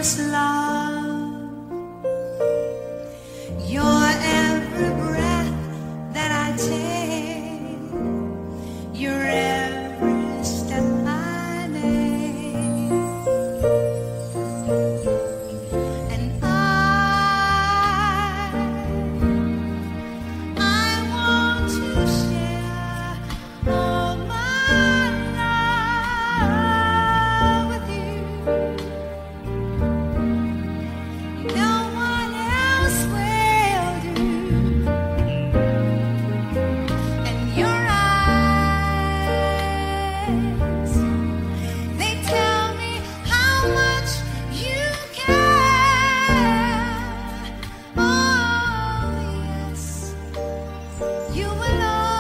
endless love. Your every breath that I take, your every step I make, and I want to share all my love with you. No one else will do. And your eyes, they tell me how much you care. Oh yes, you will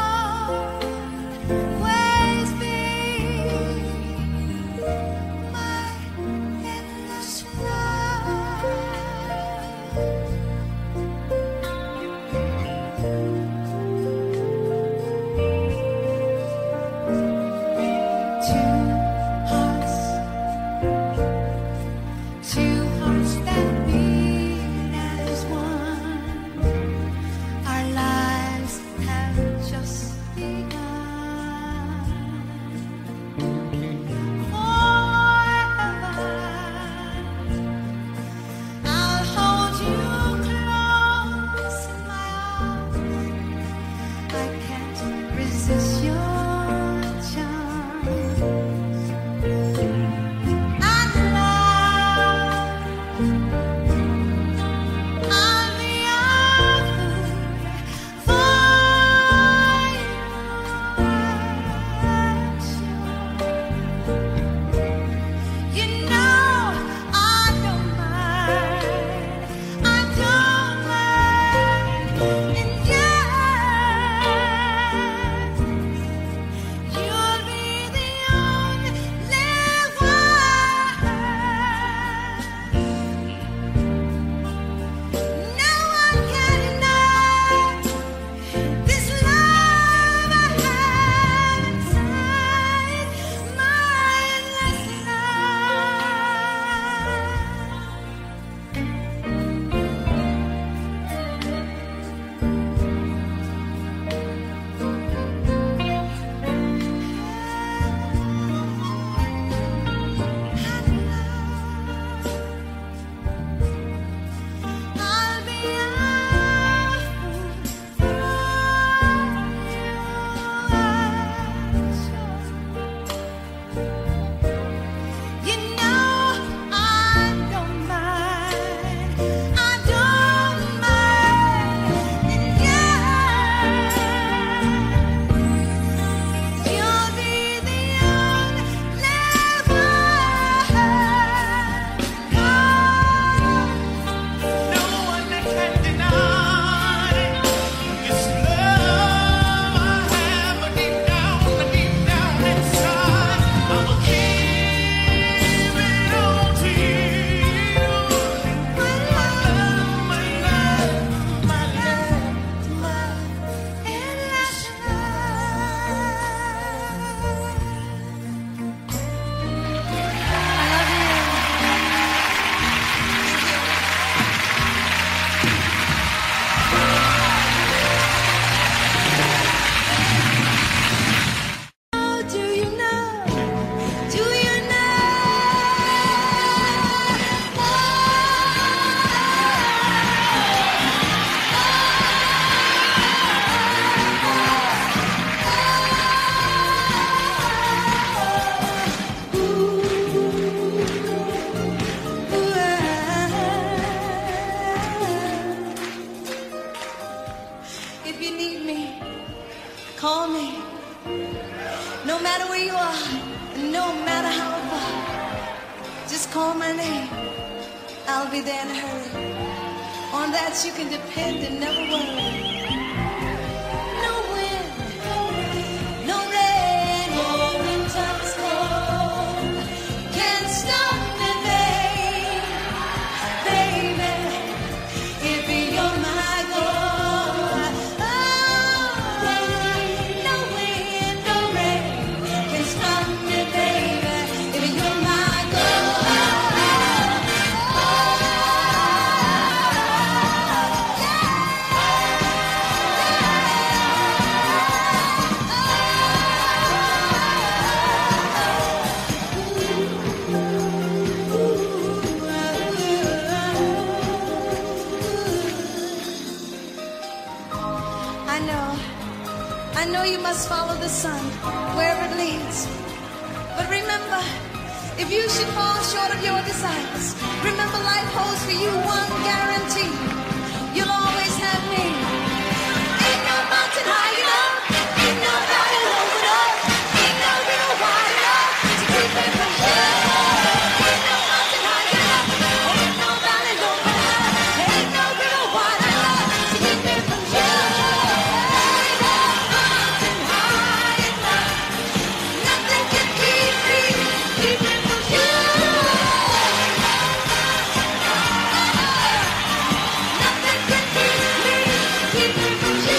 always be my endless love. Two hearts that beat as one. Our lives have just begun. Forever, I'll hold you close in my arms. I can't resist your charms. And love, I'll be your food for you. I'm sure. You know I don't mind. I don't mind. And yes, you'll be the only one. No one can deny this love I have inside my endless I'll be your food for you. You know I don't mind. I don't mind. And yes, you'll be the only No one that can deny this love I have deep down inside. I'ma give it all to you. My love, my love, my love. endless love. Do you know? Do you know? If you need me, call me. No matter where you are, and no matter how far, just call my name. I'll be there in a hurry. On that you can depend and never worry. No wind, no rain, no winter's cold can stop me, baby. If you're my goal, no wind, no rain can stop me, baby. If you're my goal. I know you must follow the sun wherever it leads. But remember, if you should fall short of your desires, remember life holds for you one guarantee. You'll always have me. Ain't no mountain high enough, ain't no valley low enough, ain't no river wide enough to keep me from you. Ain't no mountain high enough, ain't no valley low enough, ain't no river wide enough to keep me from you. Ain't no mountain high enough, nothing can keep me from you. Nothing can keep me from you.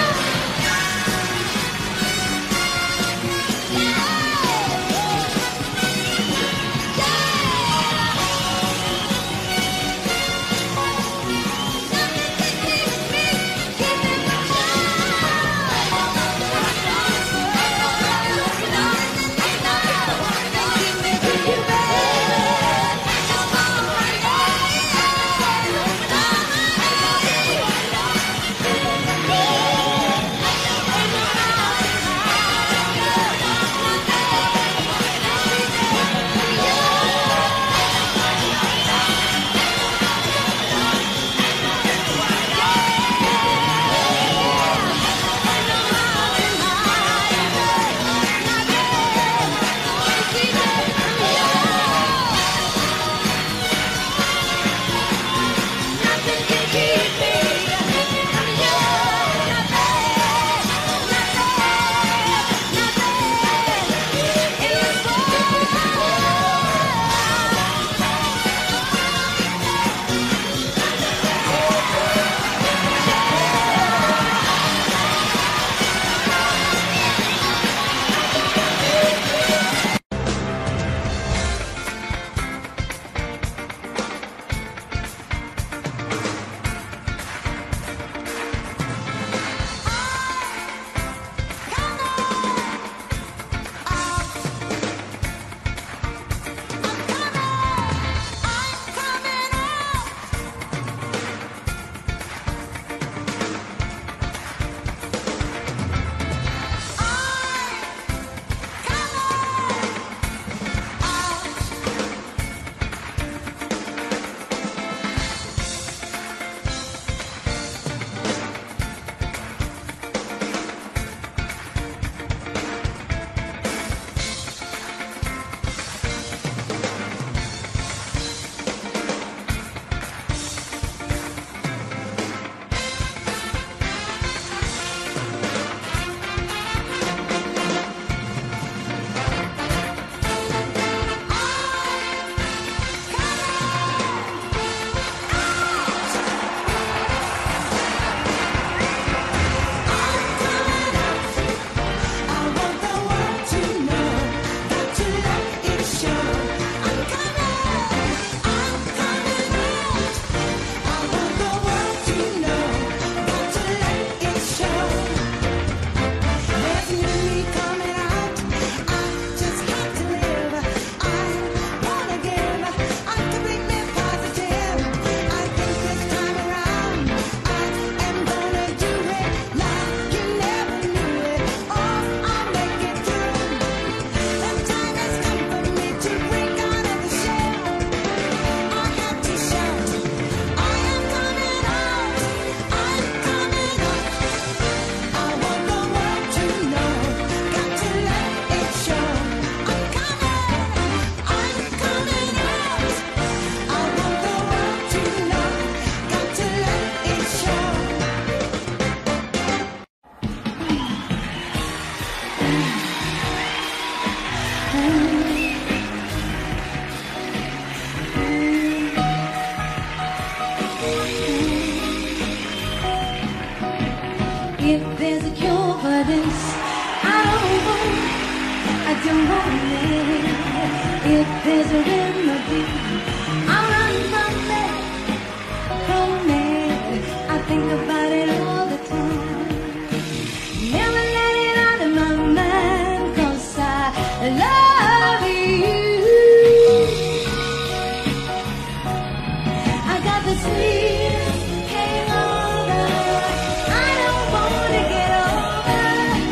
If there's a cure for this, I don't want it. If there's a remedy, I'll run from it. I think about it all the time. Never let it out of my mind, 'cause I love you. I got the sweetest hangover I don't wanna get over.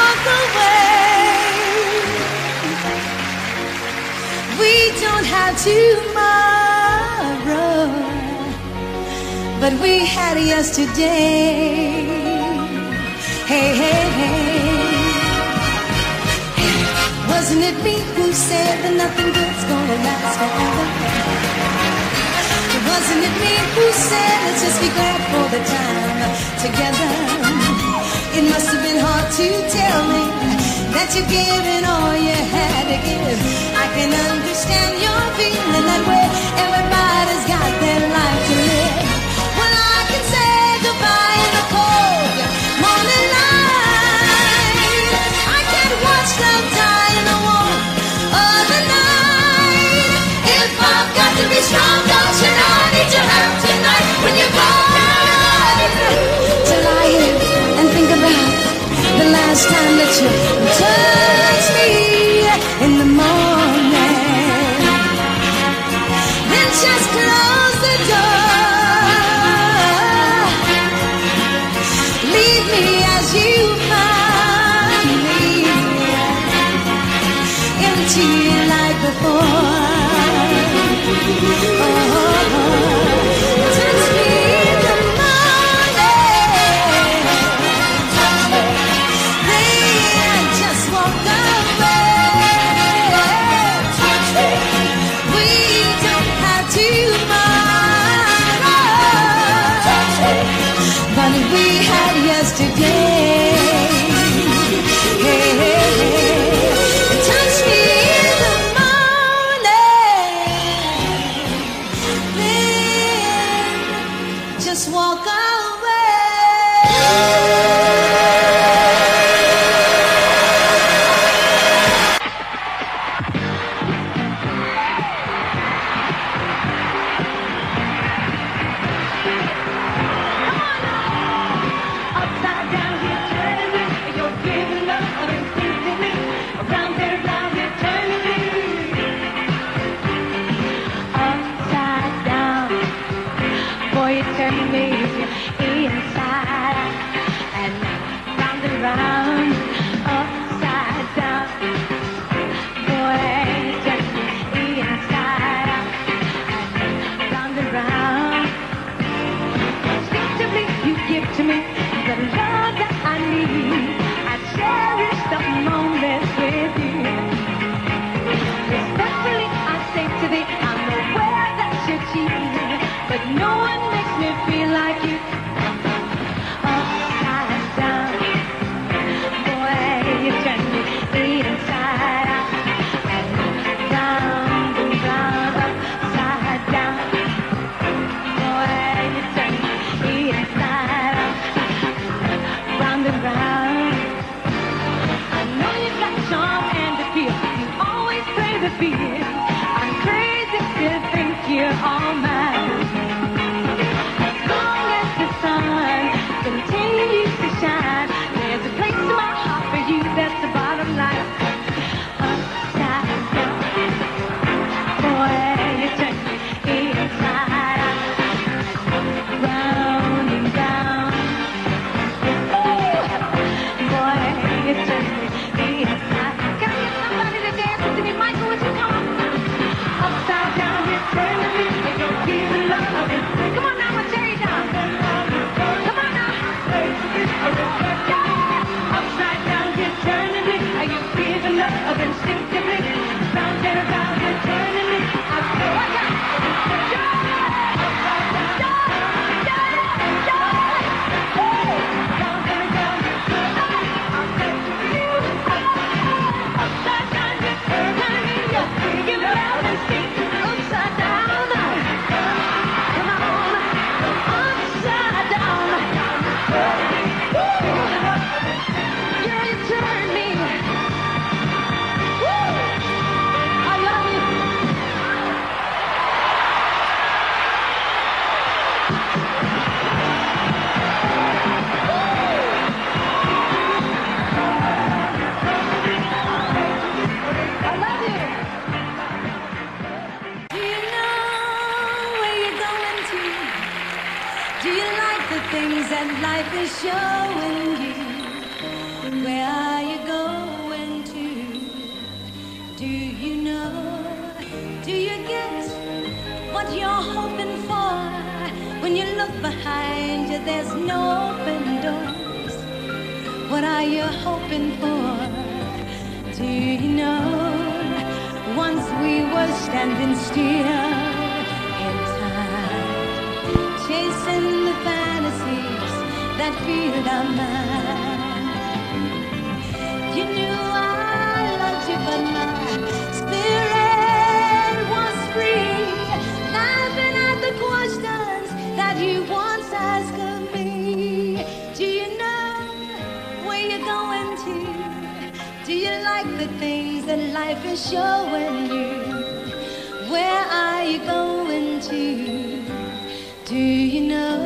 walk away. We don't have tomorrow, but we had yesterday. Hey, hey, hey. Wasn't it me who said that nothing good's gonna last forever? Wasn't it me who said let's just be glad for the time together? It must have been hard to tell me that you're giving all you had to give. I can understand your feeling that way. Everybody's got their life to live. Well, I can say goodbye in the cold morning light. I can watch them die in the warmth of the night. If I've got to be strong, don't you know I need your help tonight? When you're gone, to lie here and think about the last time that you touched me in the morning. Then just close the door. Leave me as you found me, empty like before. Touch me in the morning. They just walk look behind you, there's no open doors. What are you hoping for? Do you know? Once we were standing still in time, chasing the fantasies that filled our mind. You knew I loved you, but my spirit was free, laughing at the questions that you once asked of me. Do you know where you're going to? Do you like the things that life is showing you? Where are you going to? Do you know?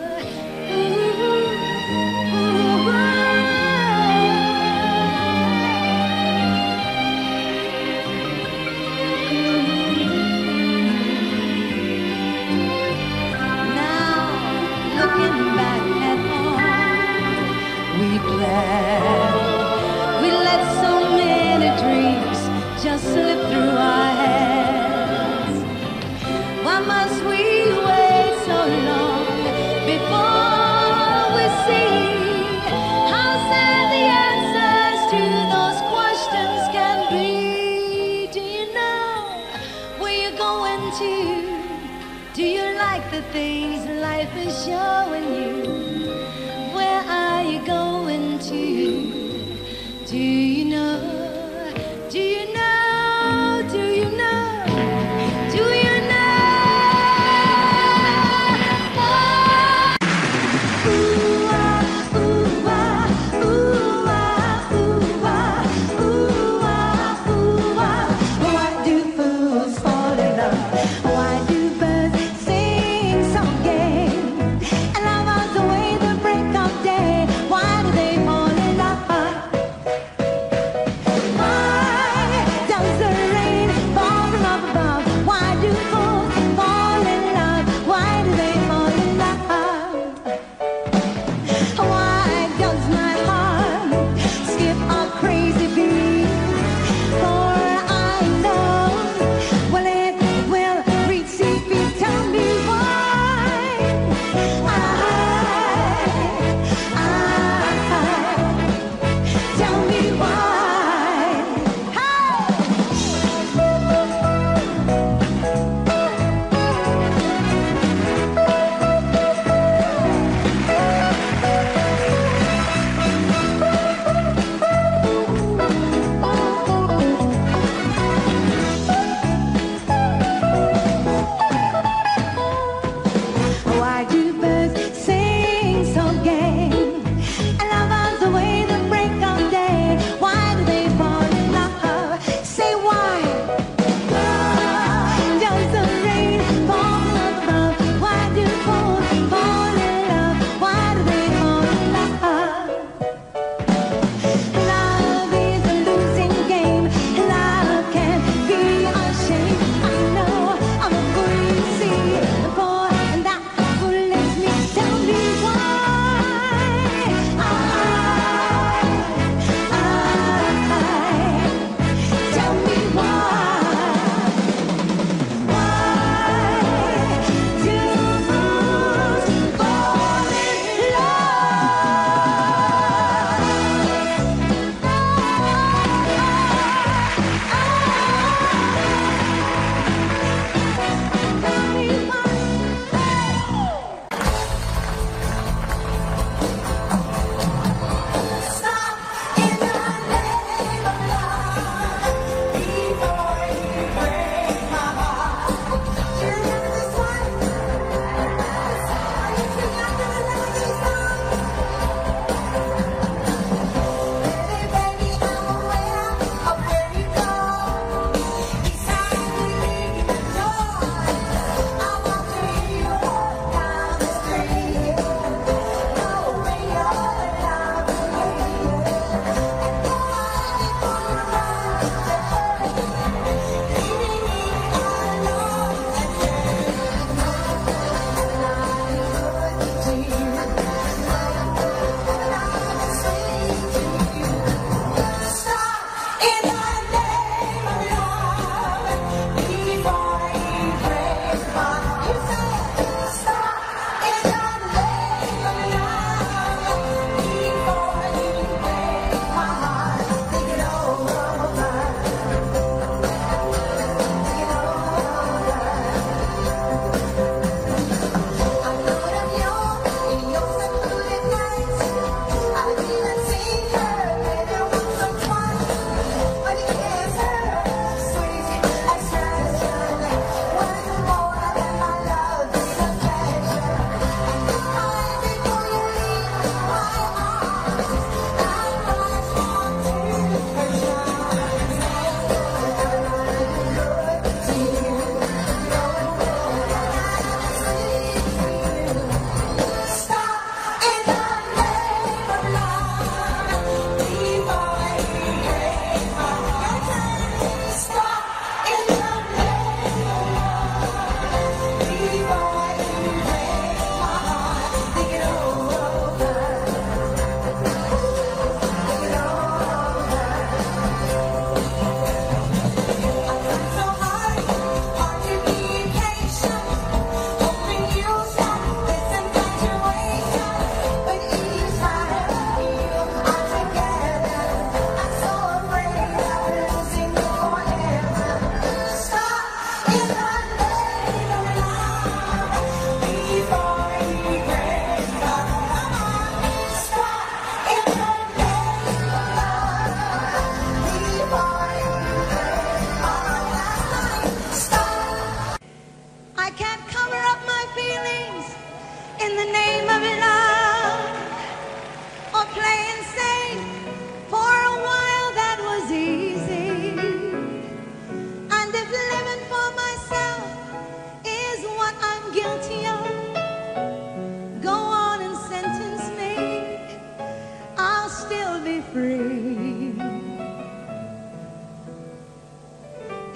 Now, looking back at all we planned, we let so many dreams just slip through our hands. Why must we wait so long before we see how sad the answers to those questions can be? Do you know where you're going to? Do you like the things life is showing you? Where are you going to? Do you know? Do you know? Do you know? Do you know? Ooh, ah, ooh, ah, ooh, ah, ooh, ah, ooh, ah, ooh, ah. Why do fools fall in love? Why do birds sing so gay? And lovers away the break of day. Why do they fall in love?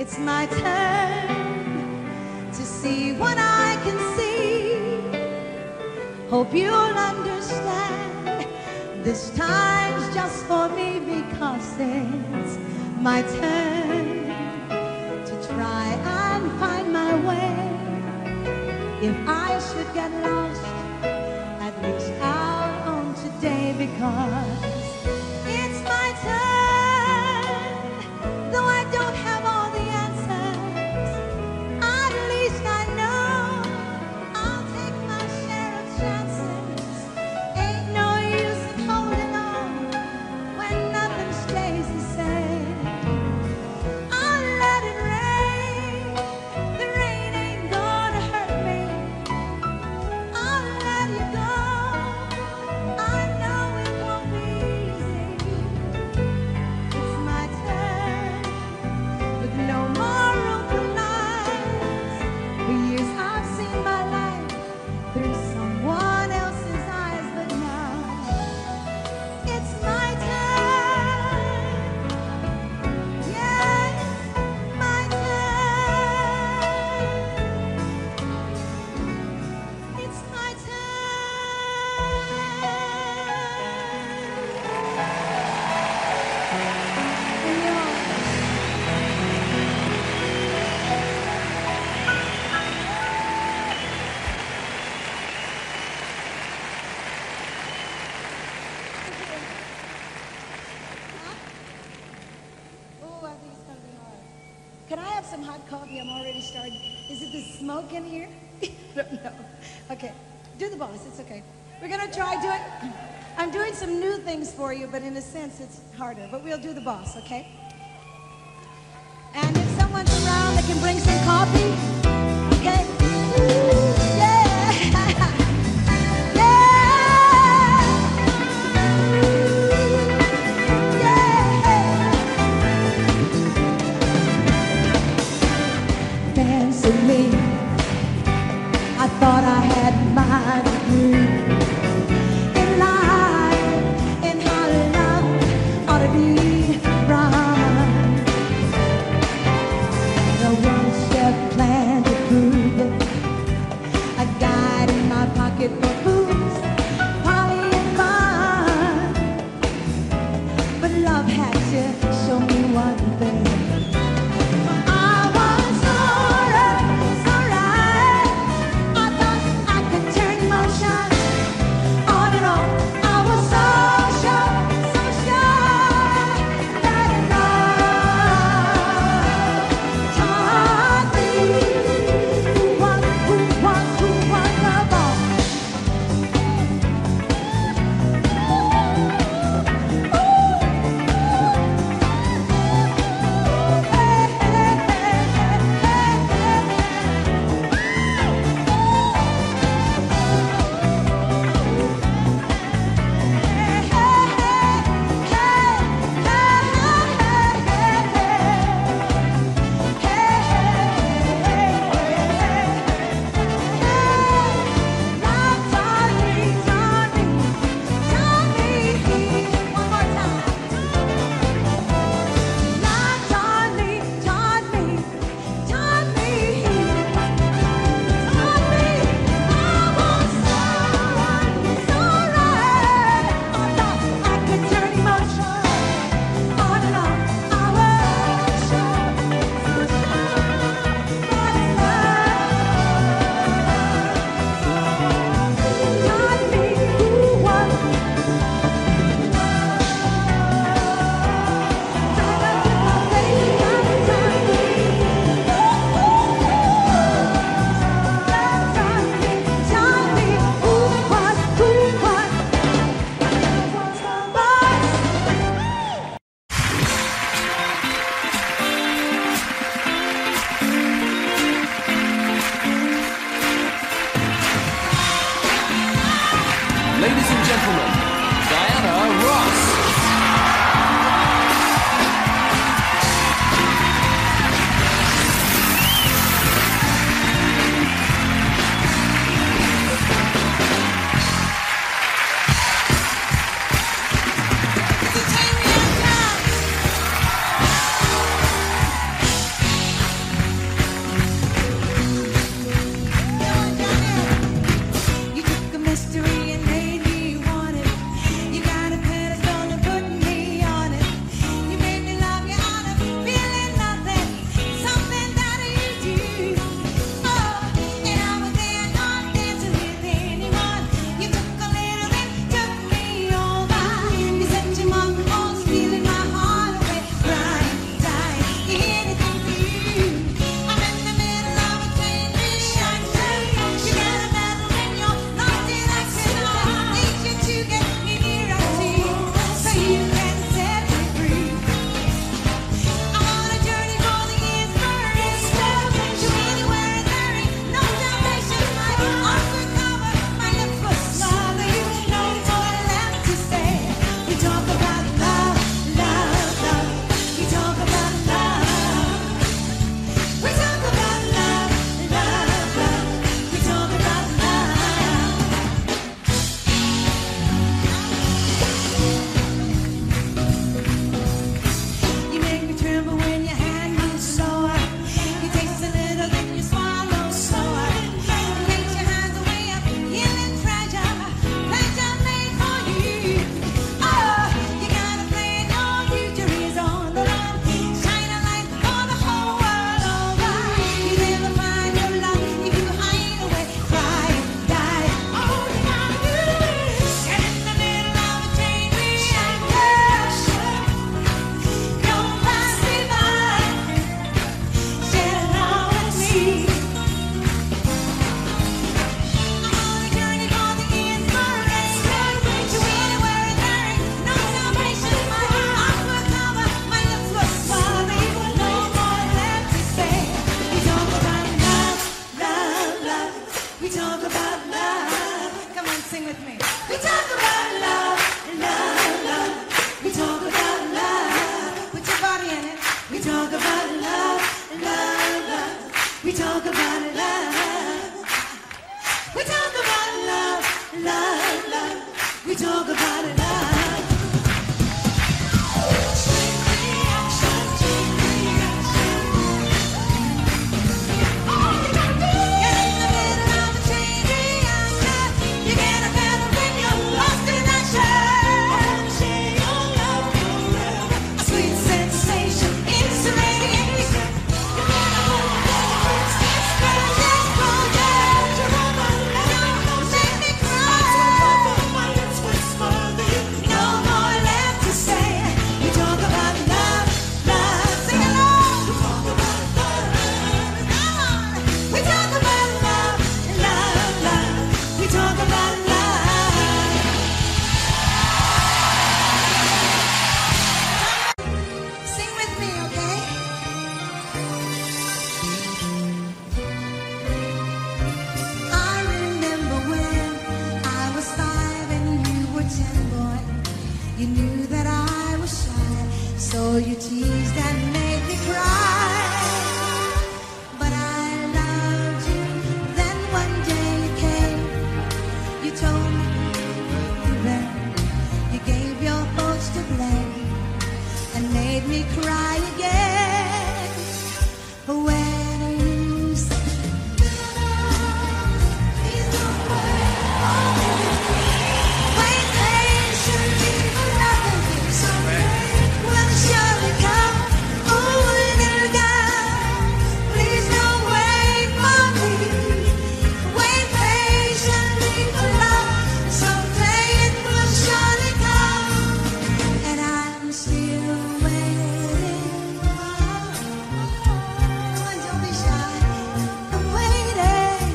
It's my turn to see what I can see. Hope you'll understand. This time's just for me because it's my turn to try and find my way. If I should get lost, at least out on today because it's my turn. Though I don't have all the answers, at least I know I'll take my share of chances. Ain't no use in holding on when nothing stays the same. I'll let it rain. The rain ain't gonna hurt me. I'll let you go. I know it won't be easy. It's my turn, with no more room for lies. For years I've seen my life through someone else's eyes, but now it's my turn. Yes, my turn. It's my Oh, I think it's gonna be hard. Can I have some hot coffee? I'm already starting. Is it the smoke in here? I don't know. Okay, do the boss. It's okay. We're gonna try doing. I'm doing some new things for you, but in a sense it's harder. But we'll do the boss, okay? And if someone's around that can bring some coffee, okay? Yeah. Fancy me, I thought I had my degree in life, in how love ought to be run. The one-step plan to prove it, a guide in my pocket for booze, Polly and fun. But love had to show me one thing. I was so right. I thought I could turn emotions on and off. I was so sure that love taught me who was the boss. So you teased and made me cry, but I loved you. Then one day you came, you told me then you gave your thoughts to blame and made me cry again. When you said, please don't wait patiently for nothing. Someday will surely come. Oh, little girl, please don't wait for me. Wait patiently for love. Someday it will surely come. And I'm still waiting. Come on, don't be shy. I'm waiting.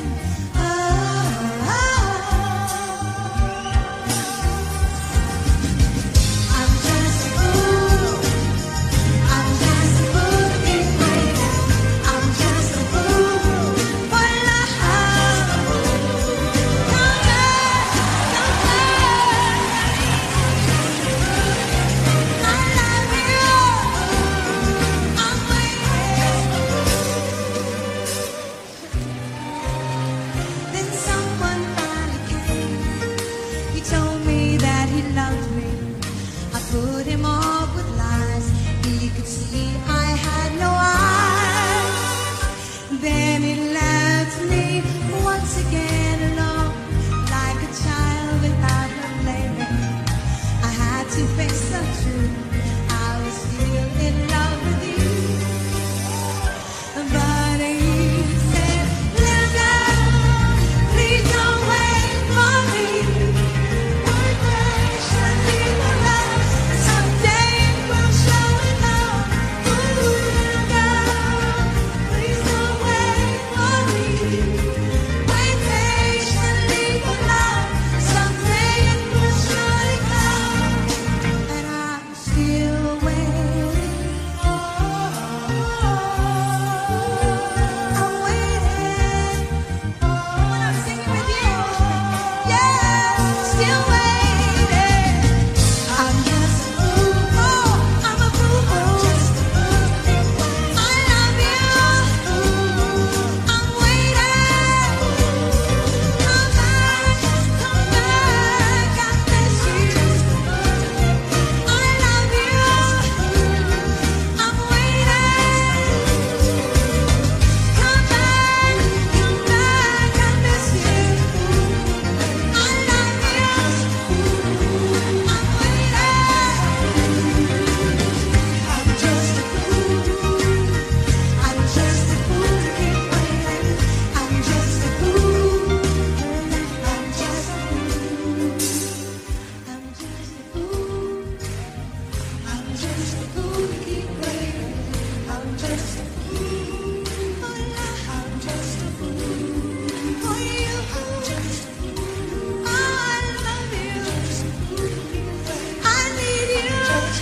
I'm just a fool. I'm just a fool to keep waiting. I'm just a fool for love. Come back, come back. I love you. I'm waiting. Then someone finally came. He told me that he loved me. I put him off with lies. He could see I had no eyes. Then he left me once again alone, like a child without a playmate. I had to face the truth. I was still in love with you. But he said, little girl, please don't wait for me. Wait patiently for love. Someday it will surely come. Ooh, little girl, please don't wait for me. Wait patiently for love. Someday it will surely come. And I'm still waiting. I'm waiting. When I'm singing with you, yeah, still waiting. I'm just a fool. Oh, I'm a fool. Just a fool. I love you. I'm waiting. Come back, come back. I miss you. I love you. I'm waiting. Come back, I miss you. I love you. I'm waiting. I'm just a fool. I'm just a fool to keep waiting. I'm just a fool. I'm just a fool. I'm just a fool. I'm just a fool to keep waiting. I'm just a fool for love. I'm just a fool for you. I'm just a fool. Oh, I love you. I need you.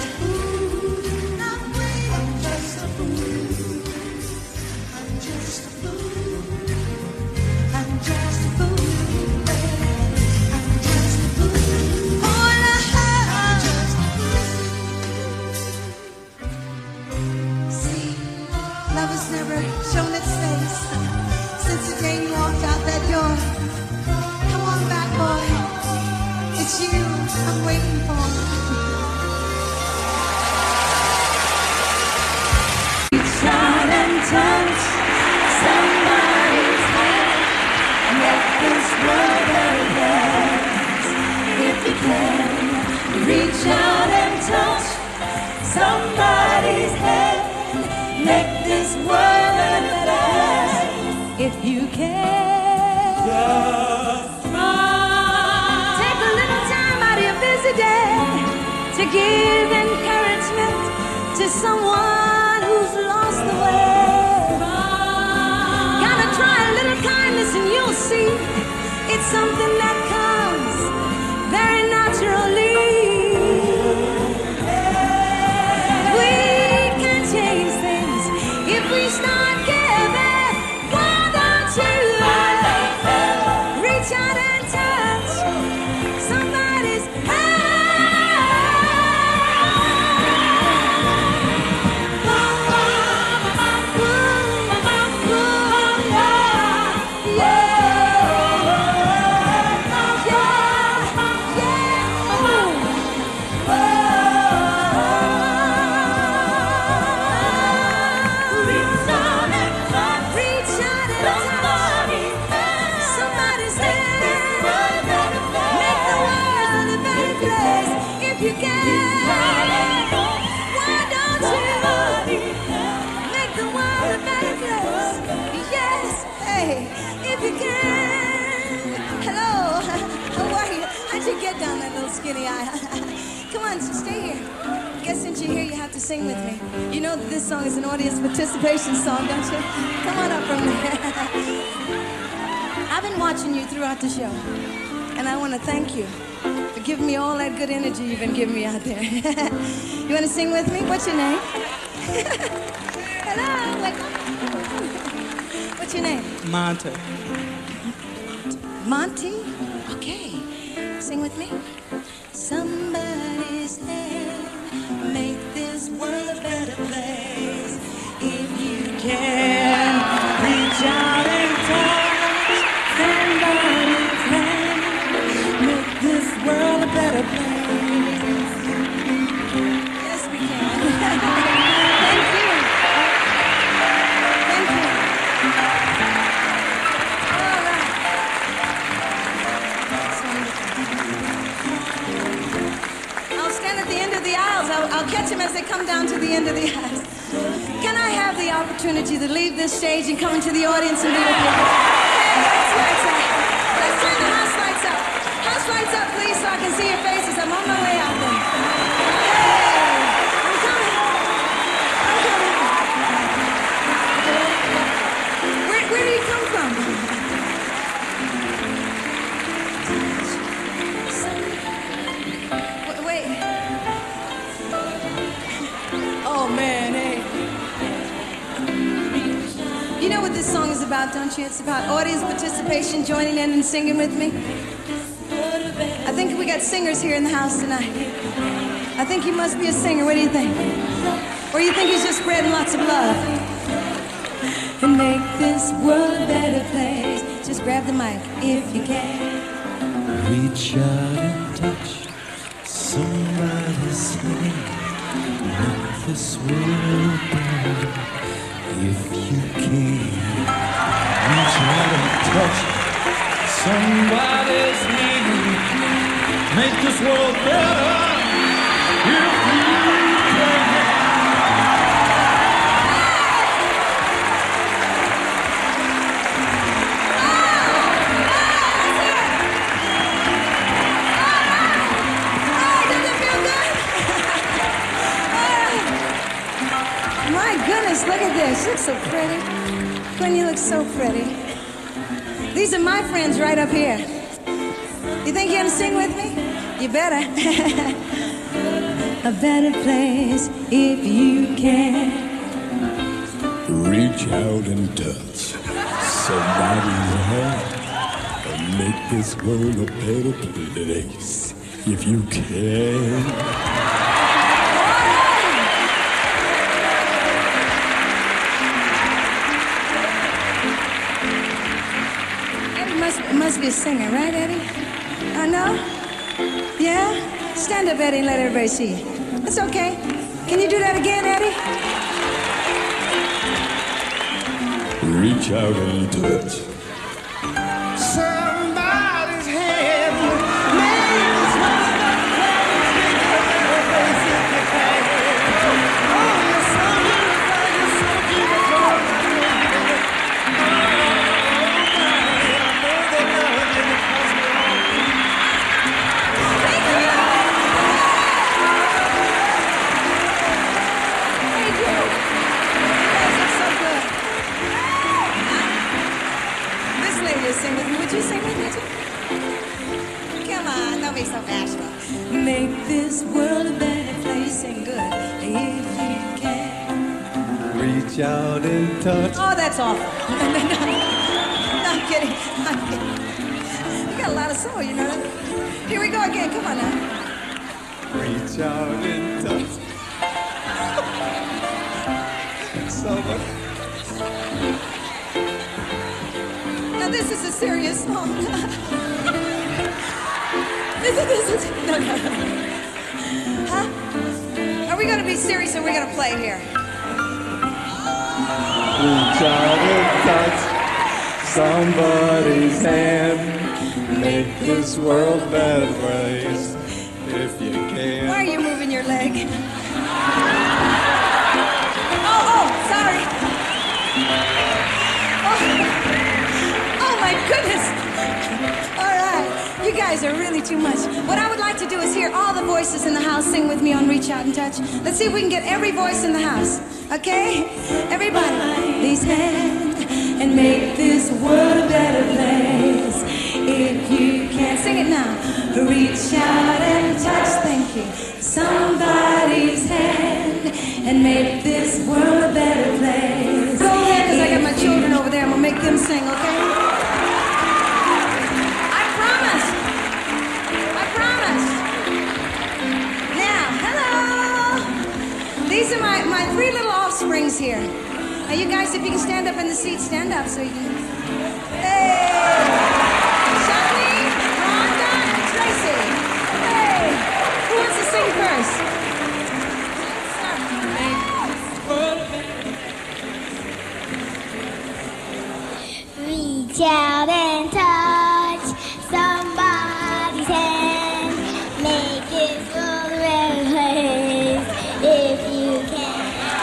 I'm waiting. I'm just a fool. I'm just a fool. I'm just a fool. I'm just a fool for love. See, love has never shown its face since the day you walked out that door. Come on back, boy. It's you I'm waiting for. Reach out and touch somebody's hand. Make this world a dance. If you can, reach out and touch somebody's hand. Make this world a dance. If you can, take a little time out of your busy day to give encouragement to someone who's lost the way. Gotta try a little kindness and you'll see it's something that comes very naturally. We can change things if we start giving. Why don't you reach out and touch somebody's hand? skinny-eyed. Come on, stay here. I guess since you're here, you have to sing with me. You know that this song is an audience participation song, don't you? Come on up from there. I've been watching you throughout the show, and I want to thank you for giving me all that good energy you've been giving me out there. You want to sing with me? What's your name? Hello, welcome. What's your name? Monte. Monty? Okay. Sing with me. Somebody's hand make this world a better place. If you can reach out and touch somebody's hand, make this world a better place. Yes, we can. Thank you. Thank you. All right. I'll stand at the end of the aisles. I'll catch them as they come down to the end of the aisles. Can I have the opportunity to leave this stage and come into the audience and be with you? Hey, lights out. Let's turn the house lights up. House lights up, please, so I can see your faces. I'm on my way out there. Hey, I'm coming. I'm coming. Where do you come from? Wait. Oh, man, hey. You know what this song is about, don't you? It's about audience participation, joining in and singing with me. I think we got singers here in the house tonight. I think he must be a singer. What do you think? Or you think he's just spreading lots of love? And make this world a better place. Just grab the mic if you can. Reach out and touch somebody's hand. Make this world better if you can. Reach out and touch somebody's hand. Make this world better if you can. My goodness, look at this. You look so pretty. Quinn, you look so pretty. These are my friends right up here. You think you're gonna sing with me? You better. A better place if you can. Reach out and touch somebody's hand and make this world a better place if you can. Must be a singer, right, Eddie? I know? Yeah? Stand up, Eddie, and let everybody see you. That's okay. Can you do that again, Eddie? Reach out and touch somebody's hand. Make this world a better place if you can. Oh, you're so beautiful, you're so beautiful. Sing with me. Would you sing with me too? Come on, don't be so bashful. Make this world a better place. Sing good if you can. Reach out and touch. Oh, that's awful. No, I'm kidding. I'm kidding. You got a lot of soul, you know that? Here we go again. Come on now. Reach out and touch someone. This is a serious song. this is no. Huh? Are we gonna be serious or are we gonna play here? Reach out and touch somebody's hand. Make this world a better place if you can. Why are you moving your leg? Oh, sorry. Oh my goodness. All right. You guys are really too much. What I would like to do is hear all the voices in the house sing with me on Reach Out and Touch. Let's see if we can get every voice in the house. Okay? Everybody, these hands and make this world a better place. If you can't sing it now, reach out and touch, thank you, somebody's hand and make this world a better place. Go ahead, because I got my children over there. I'm going to make them sing, okay? I promise. Now, hello. These are my three little offsprings here. Now, you guys, if you can stand up in the seat, stand up so you can... Hey! Shani, Rhonda, and Tracy. Hey! Who wants to sing first? Reach out and touch somebody's hand. Make this world a better place if you can.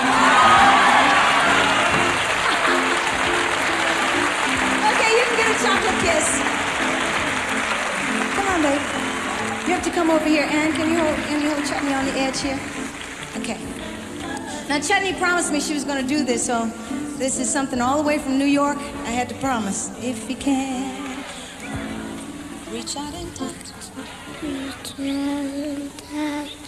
Okay, you can get a chocolate kiss. Come on, babe. You have to come over here. Ann, can you hold Chutney on the edge here? Okay. Now, Chutney promised me she was going to do this, so this is something all the way from New York. I had to promise. If you can, reach out and touch. Reach out and touch.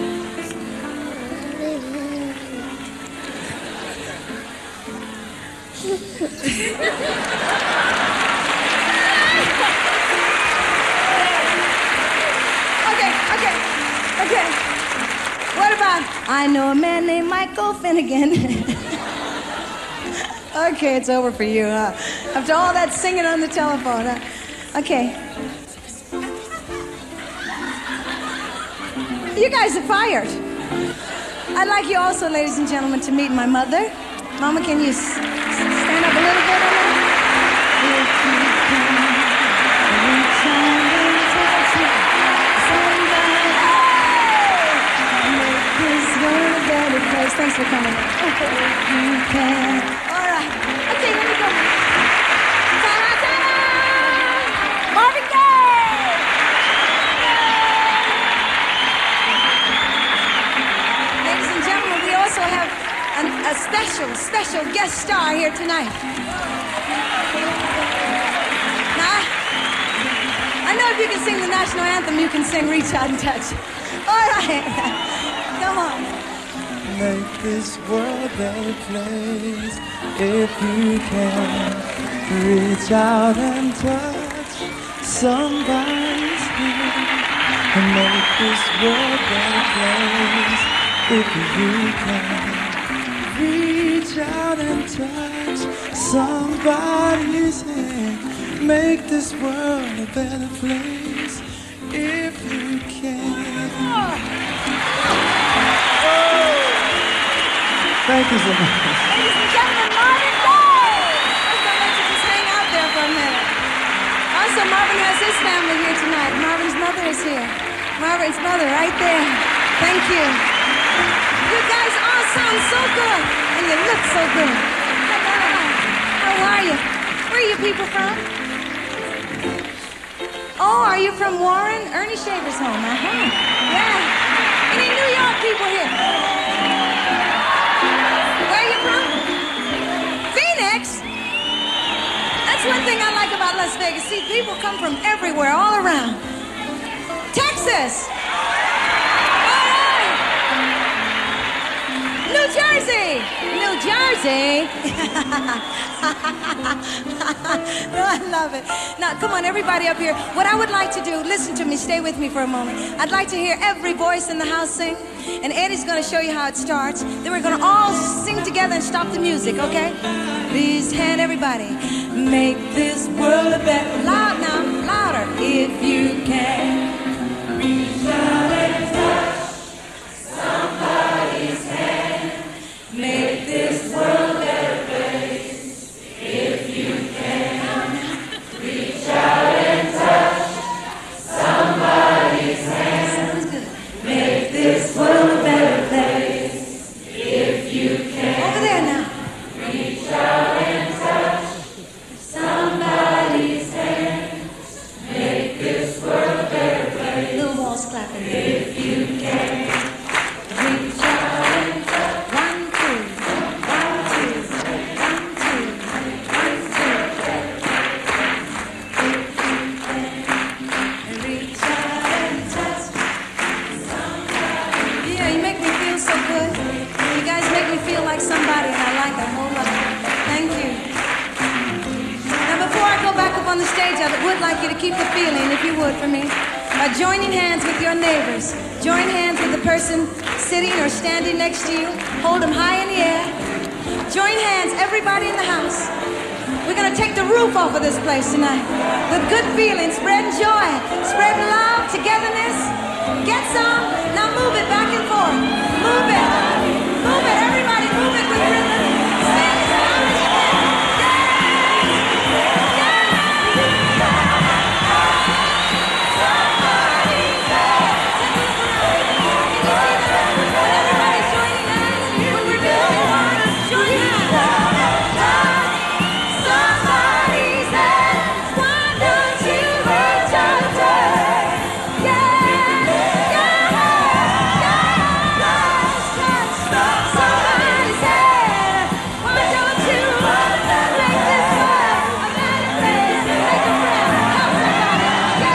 Okay. What about, I know a man named Michael Finnegan. Okay, it's over for you, huh? After all that singing on the telephone, huh? Okay. You guys are fired. I'd like you also, ladies and gentlemen, to meet my mother. Mama, can you stand up a little bit on that? Thanks for coming. You can. All right. Okay, here we go. Ta-da-ta! Marvin Gaye! Ladies and gentlemen, we also have a special guest star here tonight. Now, I know if you can sing the national anthem, you can sing Reach Out and Touch. All right. Come on. Make this world a better place if you can. Reach out and touch somebody's hand and make this world a better place if you can. Reach out and touch somebody's hand. Make this world a better place if you can. Thank you so much. Ladies and gentlemen, Marvin Gaye! I'm going to let you just hang out there for a minute. Also, Marvin has his family here tonight. Marvin's mother is here. Marvin's mother right there. Thank you. You guys all sound so good, and you look so good. How are you? Where are you people from? Oh, are you from Warren? Ernie Shaver's home, Yeah. Any New York people here? Where are you from? Phoenix? That's one thing I like about Las Vegas. See, people come from everywhere, all around. Texas! All right! New Jersey! New Jersey! No, I love it. Now, come on, everybody up here. What I would like to do, listen to me, stay with me for a moment. I'd like to hear every voice in the house sing. And Eddie's going to show you how it starts. Then we're going to all sing together and stop the music, okay? Please, hand everybody. Make this world a better... Loud now, louder. If you can. Reach out and touch somebody's hand. Make this world a better place. If you can. Reach out and touch somebody's hand. Sounds good. Make this world a better place. If you can. Over there now. Reach out and touch somebody's hand. Make this world a better place. keep the feeling, if you would, for me, by joining hands with your neighbors. Join hands with the person sitting or standing next to you. Hold them high in the air. Join hands, everybody in the house. We're going to take the roof off of this place tonight with good feeling, spreading joy, spreading love, togetherness. Get some. Now move it back and forth. Move it. Move it. Everybody move it with rhythm. Sing as loud as you can. Everybody's joining hands. When we're doing one, join hands. Somebody said, why don't you reach out there? Somebody said, why don't you make this world a better place? Make a friend, help somebody.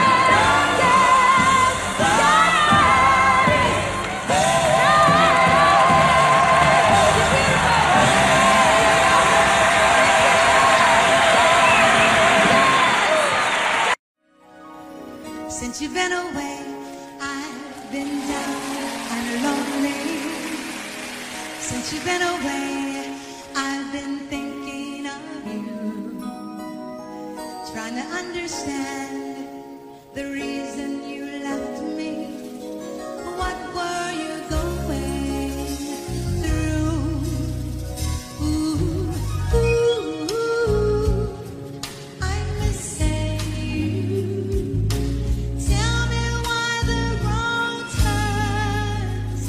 Since you've been away, I've been down and lonely. Since you've been away, I've been thinking of you, trying to understand the reason you left me. What were you going through? Ooh, ooh, ooh, I'm missing you. Tell me why the road turns.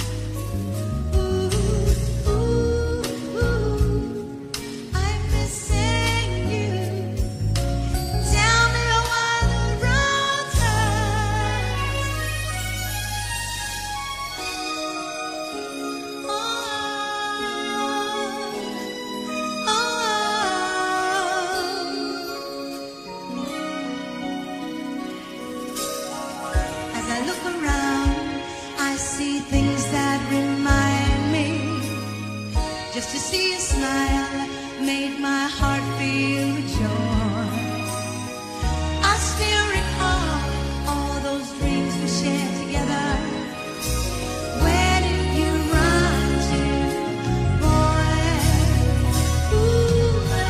Ooh, ooh, ooh, I'm missing you. Tell me why the road turns. As I look around, I see things that remind me. Just to see you smile made my heart feel joy. I still recall all those dreams we shared together. Where did you run to, boy? Ooh,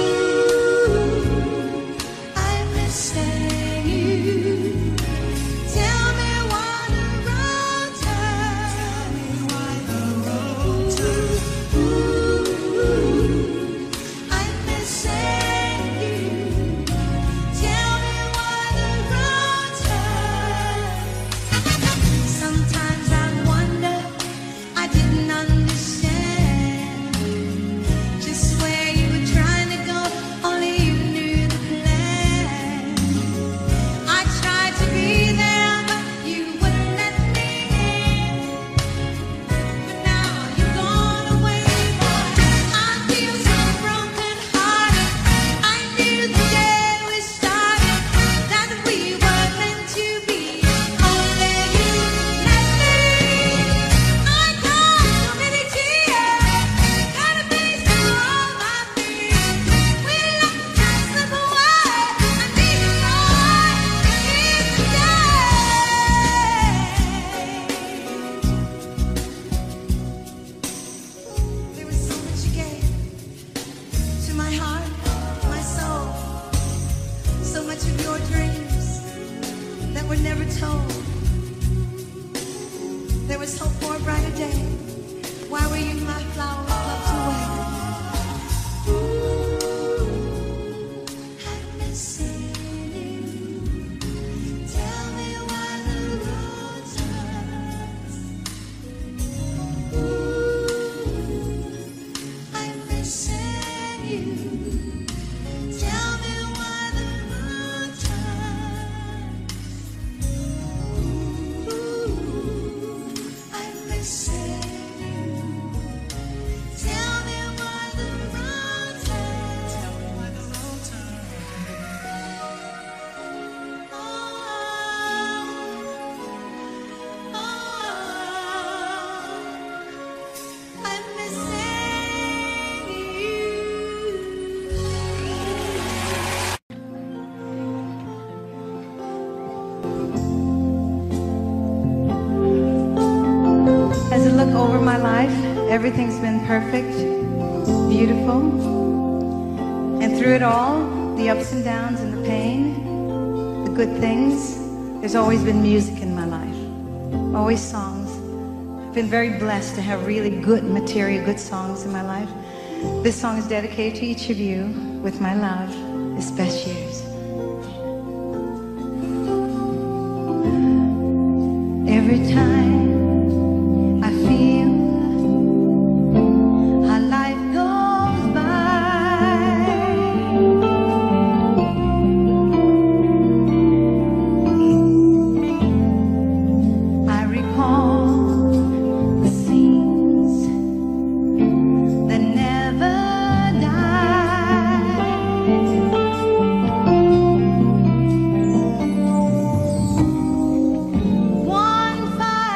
I'm missing you. Tell me why the road turns. Tell me why the road turns. Ooh, I'm missing you. Everything's been perfect, beautiful. And through it all, the ups and downs and the pain, the good things, there's always been music in my life. Always songs. I've been very blessed to have really good material, good songs in my life. This song is dedicated to each of you with my love, this best years. Every time I feel how life goes by, I recall the scenes that never die. One fire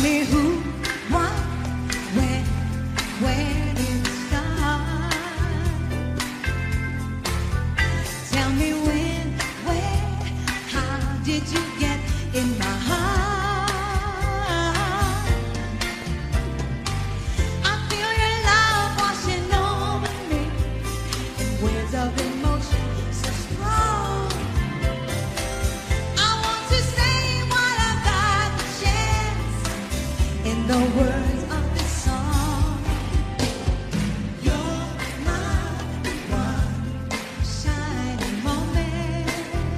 me who, what, when, where did it start? Tell me when, where, how did you get in my heart? I feel your love washing over me in waves of emotion so strong. I want to say what I've got the chance in the words of this song. You're my one shining moment.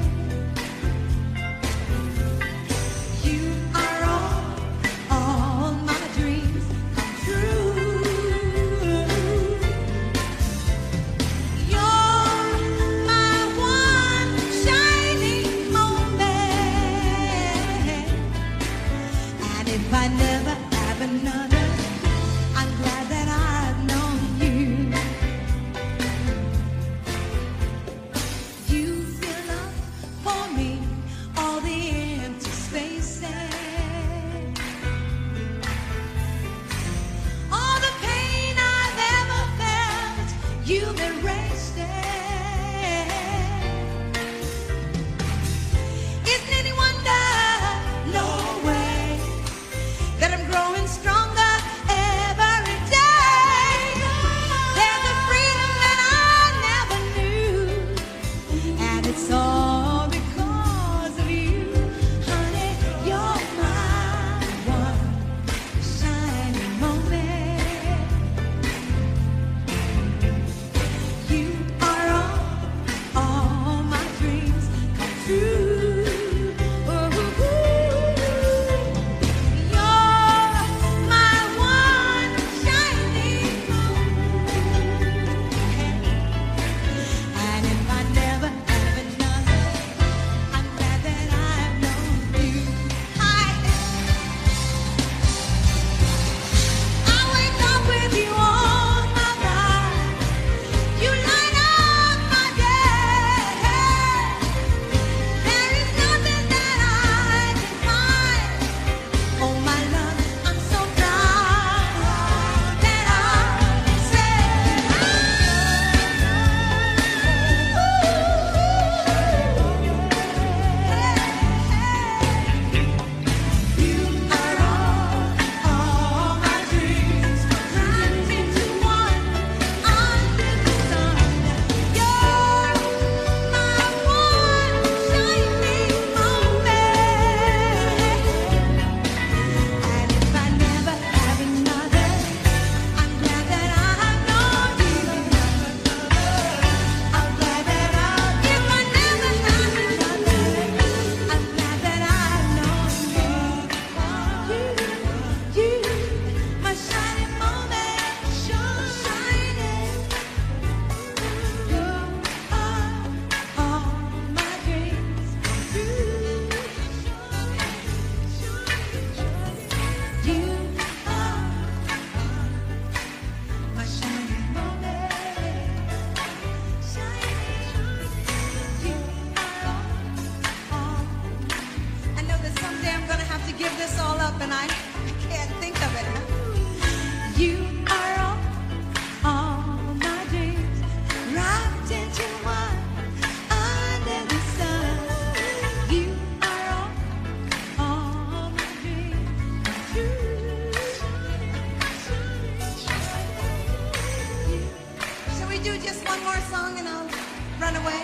You are all my dreams come true. You're my one shining moment. And if I never have another, I'm glad that I've known you. You fill up for me all the empty spaces, all the pain I've ever felt. You've erased it. Isn't any wonder? No way that I'm growing stronger every day. There's a freedom that I never knew, and it's all because of you, honey. You're my one shining moment. You are all my dreams come true. You're my one shining moment. And if I never have another, I'm glad that I've known you. I wake up with you on my mind. You light up my day. There is nothing that I can find. Oh my love, I'm so proud that I say you are all my dreams wrapped into one under the sun. You're my one shining moment. And if I never have another, I'm glad that I've known you. I'm glad that if I never have another, I'm glad that I've known you. You, my shining moment, shining. You are all my dreams come true. You are my shining moment, shining. You are all. I know that someday I'm gonna have to give this all up, and I can't think of it. You are all my dreams wrapped into one under the sun. You are all my dreams come true. Shall we do just one more song and I'll run away?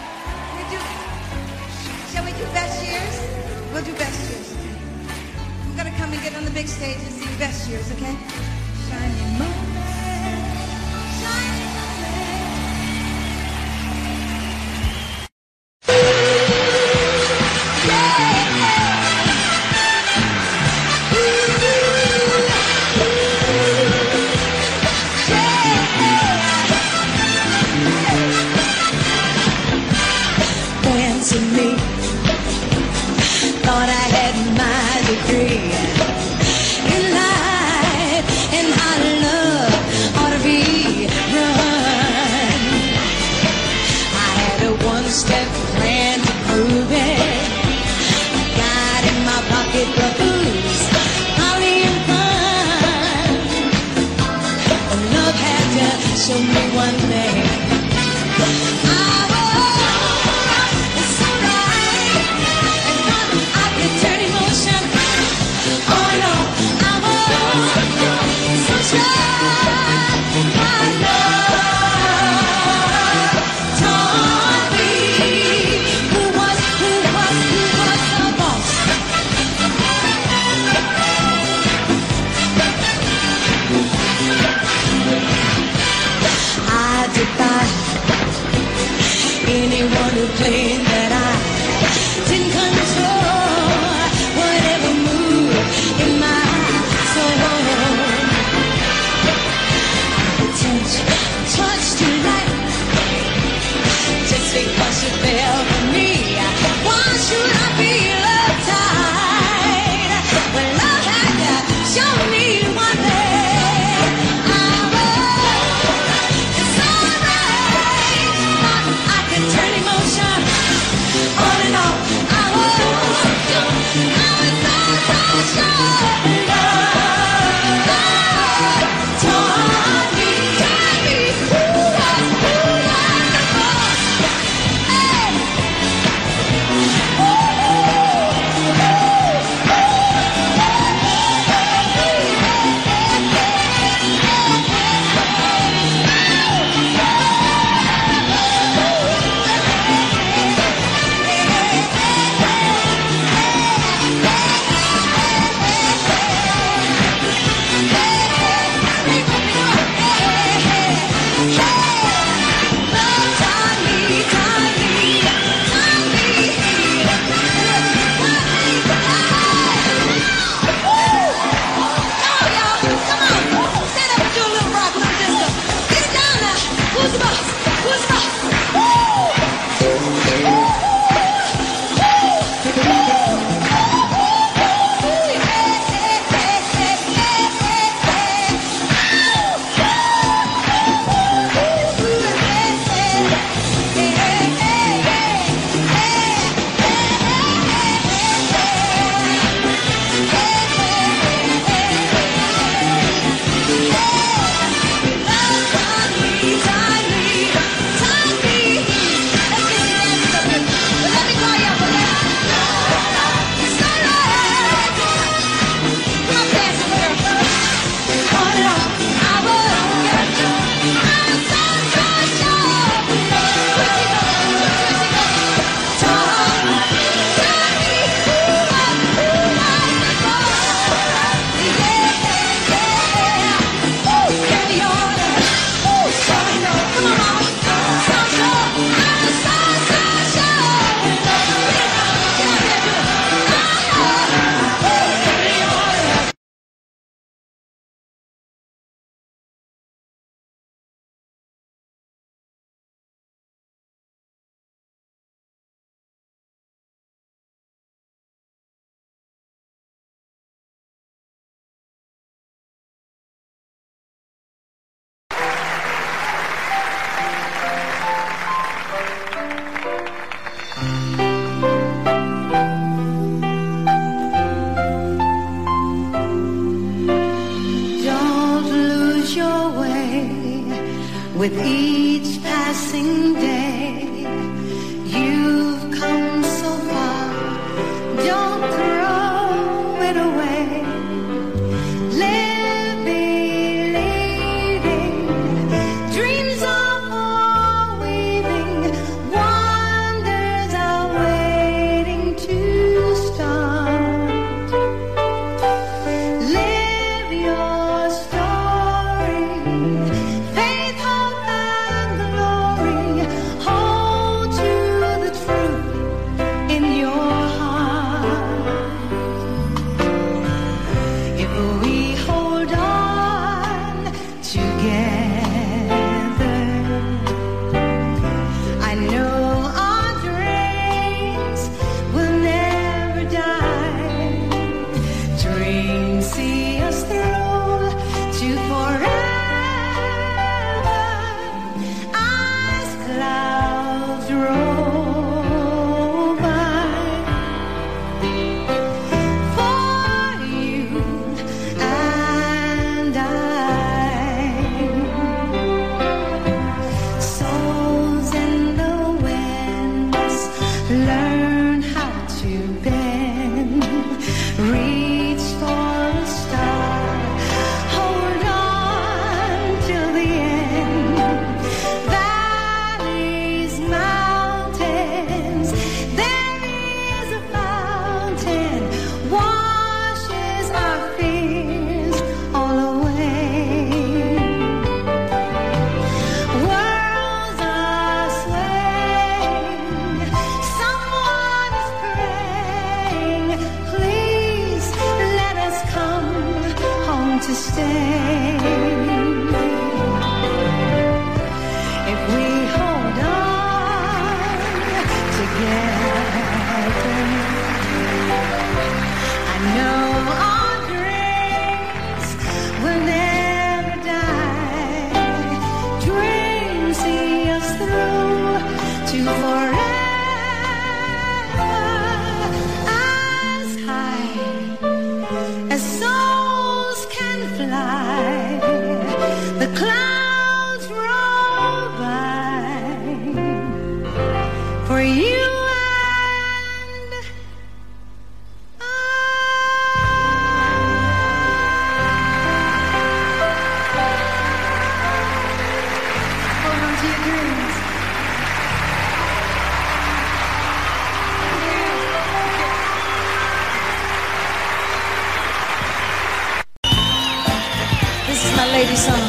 Shall we do Best Years? We'll do Best Years. I'm gonna come and get on the big stage and sing Best Years, okay? Shining moment, shining moment. Fancy me, thought I had my degree in life and how love ought to be run. I had a one-step plan to prove it. I got in my pocket the booze, With each passing day, you've come so far. Don't throw it away. Live believing, dreams are for weaving, wonders are waiting to start. Live your story, faith, hope, and glory. Hold to the truth in your heart. If we hold on together, I know our dreams will never die. Dreams see us through to forever as clouds roll by. For you and I, souls in the winds learn how to bend. Reach for a star, hold on till the end. Valleys, mountains, there is a fountain, washes our fears all away. Worlds are swaying, someone is praying. Please let us come home to stay. If we hold on together, I know our dreams will never die. Dreams see us through to forever, as high as souls can fly. The clouds roll by for you and I. Hold on to your dreams. This is my lady song.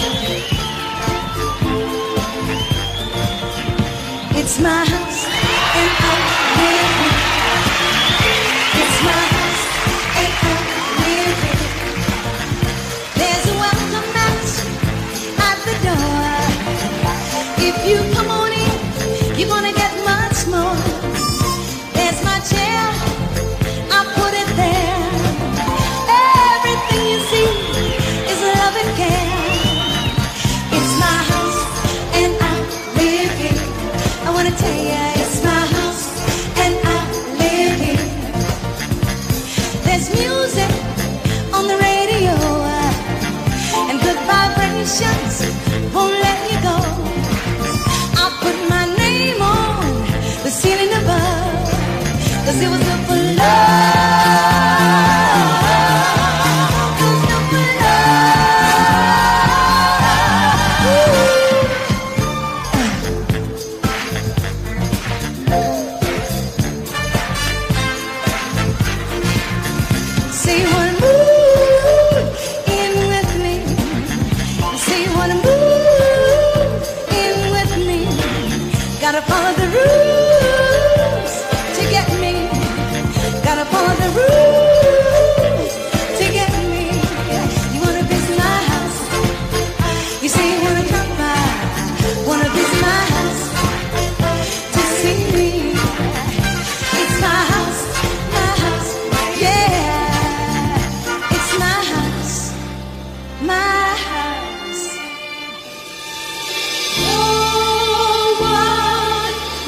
It's my house and I live here. It's my house and I live here. There's a welcome mat at the door. If you come on in, you're gonna get much more. There's my chair, I put it there. Everything you see is love and care. It's my house and I live here. I wanna tell ya, it's my house and I live here. There's music on the radio and good vibrations won't let you go. I put my name on the ceiling above, 'cause it was built for love. It was built for love. Say you wanna move in with me. Say you wanna move in with me. Gotta follow the rules to get me. Gotta follow the rules to get me. You wanna visit my house? You say you wanna come by. Wanna visit my house to see me? It's my house, yeah. It's my house, my house. Oh, what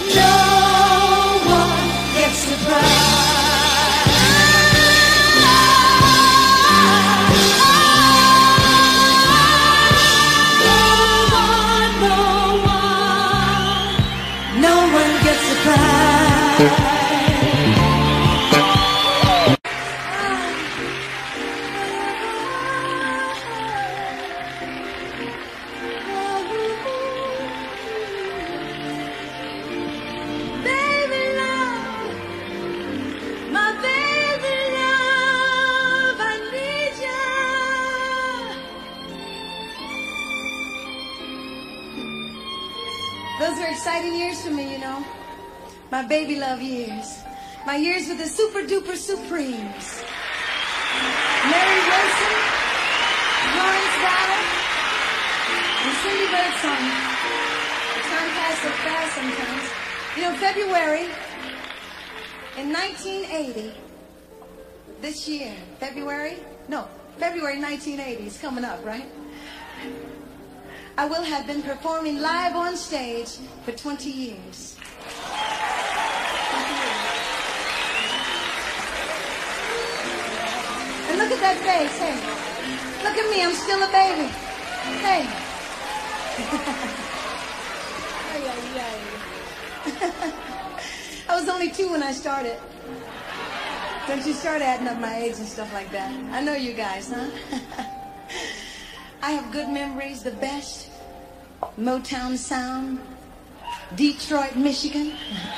Those are exciting years for me, you know. My baby love years. My years with the Super Duper Supremes. Mary Wilson, Lawrence Battle, and Cindy Birdsong. The time passed so fast sometimes. You know, February in 1980, this year, February 1980 is coming up, right? I will have been performing live on stage for 20 years. 20 years. And look at that face, hey. Look at me, I'm still a baby. Hey. I was only 2 when I started. Don't you start adding up my age and stuff like that. I know you guys, huh? I have good memories, the best. Motown sound, Detroit, Michigan.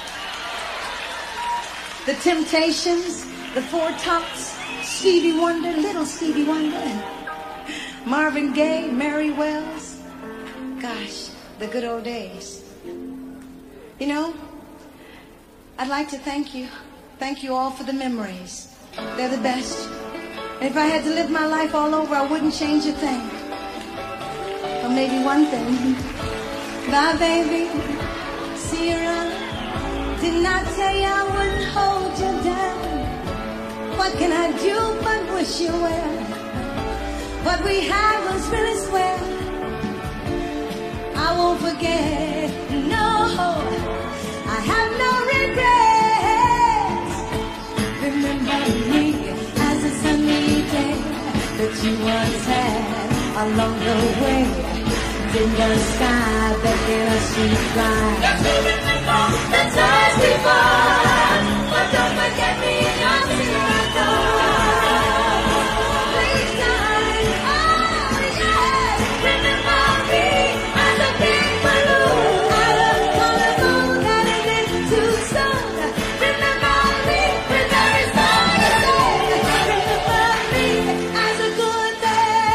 The Temptations, the Four Tops, Stevie Wonder, little Stevie Wonder, Marvin Gaye, Mary Wells. Gosh, the good old days. You know, I'd like to thank you. Thank you all for the memories. They're the best. And if I had to live my life all over, I wouldn't change a thing. Or maybe one thing. Bye, baby. See you around. Didn't I tell you I wouldn't hold you down? What can I do but wish you well? What we had was really swell. I won't forget, no. I have no regrets. Remember me as a sunny day that you once had along the way. In the sky, begging us to fly. Just remember the times before, but don't forget me until I go. Please, darling, oh yes, remember me as a big balloon. I love the moon that it is too soon. Remember me with every song you say. Remember me as a good day.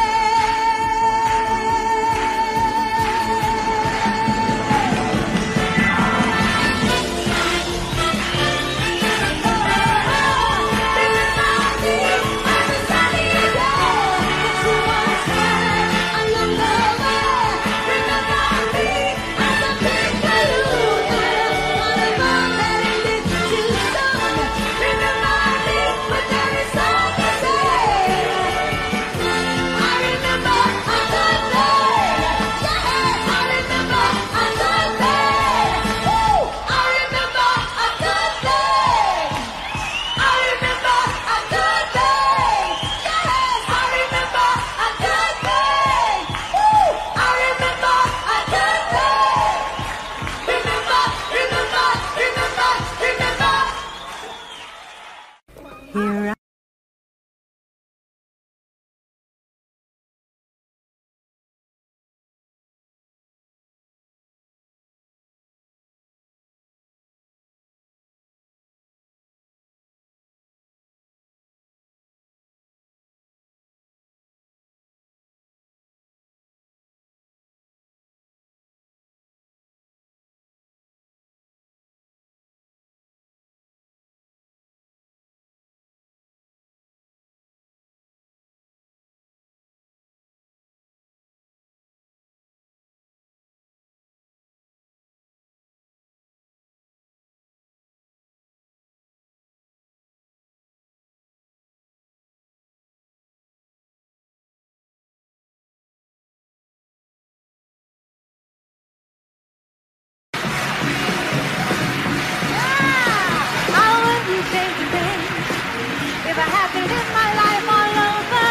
If I had to live my life all over,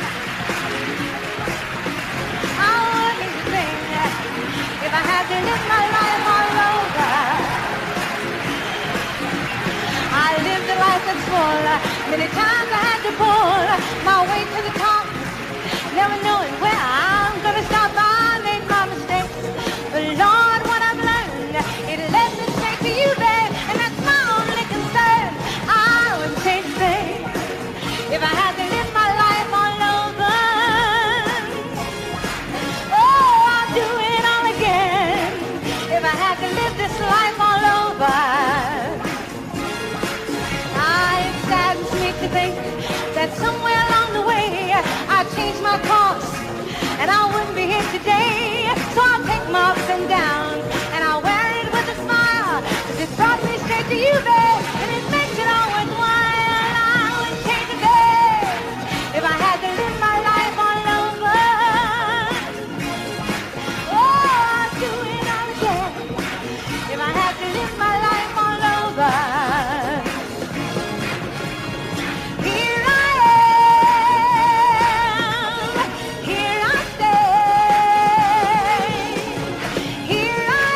I wouldn't sing. If I had to live my life all over, I lived a life that's full. Many times I had to pull my way to the top, never knowing where I'm gonna stop. I made my mistakes, but Lord, what I've learned, it led me straight to you, babe, and that's my only concern. I wouldn't change a thing. If I had to live my life all over, oh, I'll do it all again. If I had to life today. So I'll take my ups and downs, and I'll wear it with a smile. 'Cause it brought me straight to you, babe, and it makes it all worthwhile. I would change a bit if I had to live my life all over. Oh, I'd do it all again if I had to live my life all over. Here I am, here I stay. Here I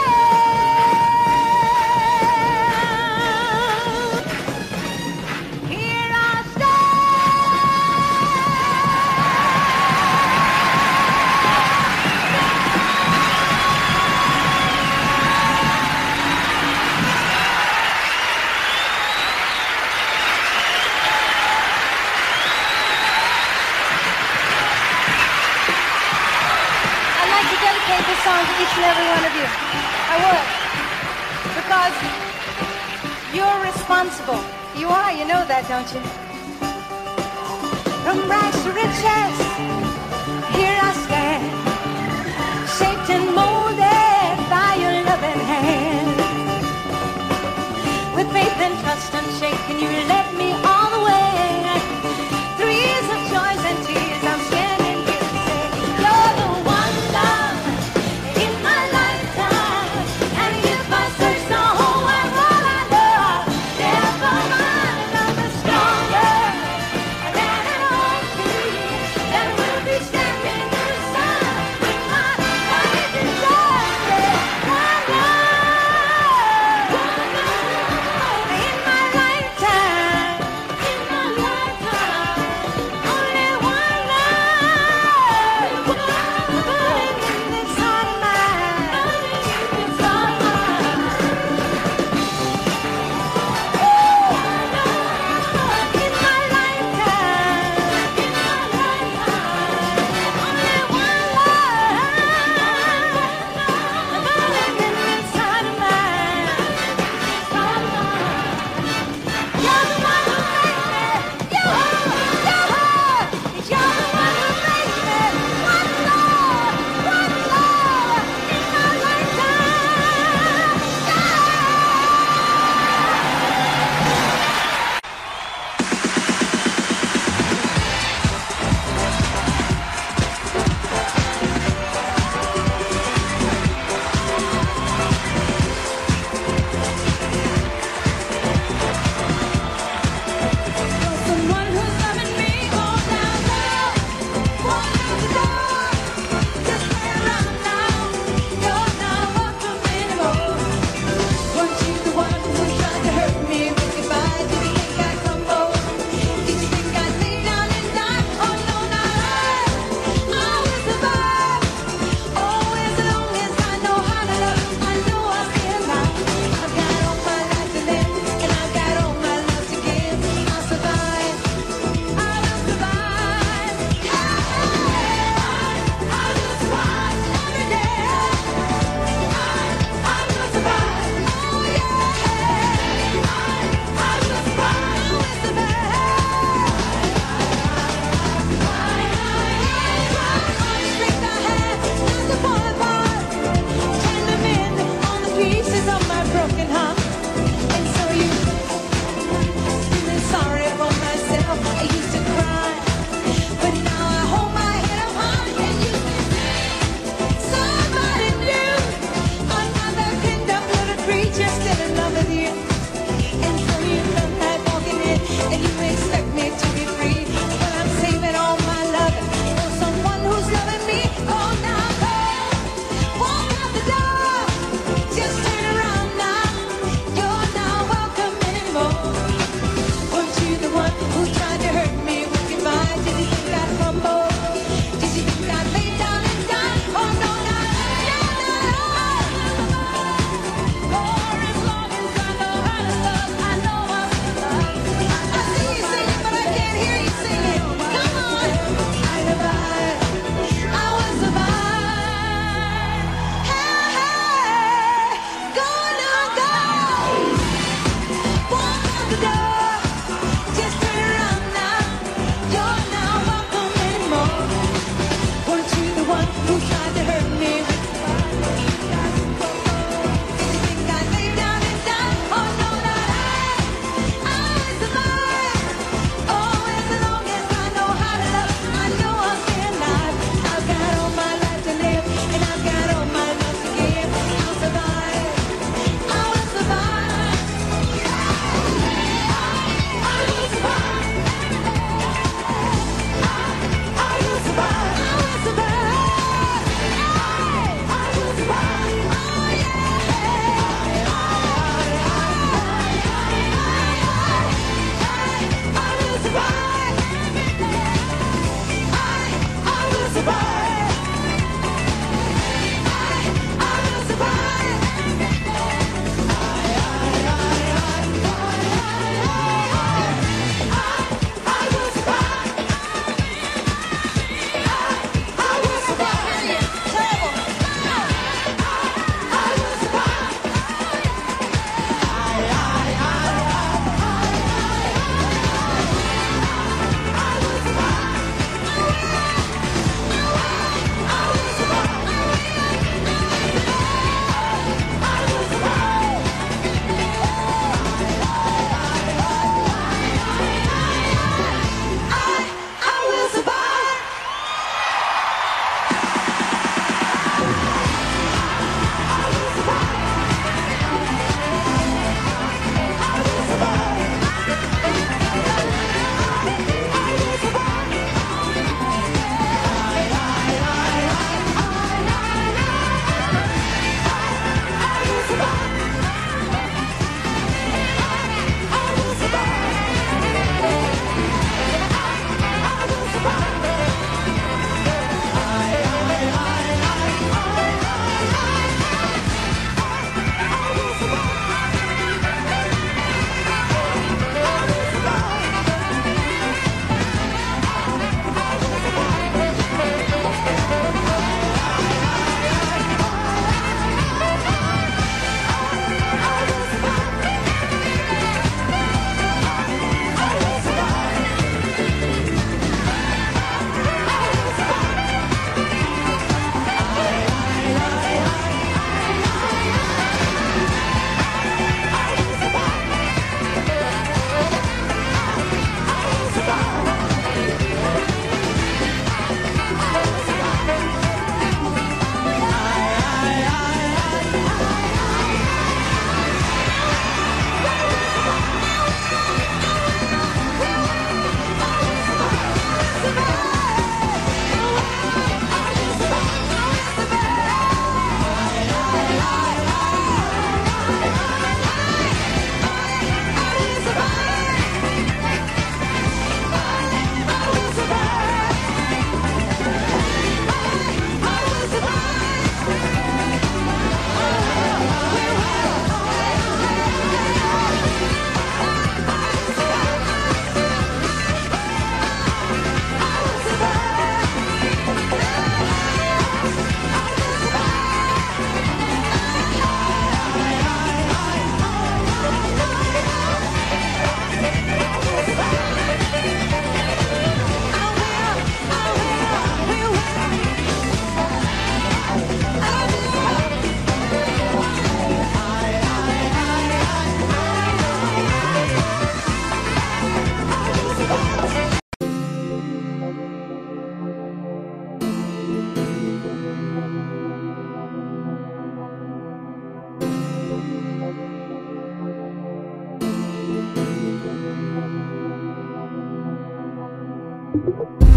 am, here I stay. I'd like to dedicate this song to each and every one of you. I would. Because you're responsible. You are, you know that, don't you? From rags to riches, here I stand, shaped and molded by your loving hand. With faith and trust unshaken, you led me all the way. Through years of joys and tears, I'm standing here to say, you're the one love in my lifetime. And if I search the whole wide world, I know never mind love is stronger than an old tree that will be standing in the sun with my life deserted. One love in my lifetime. Thank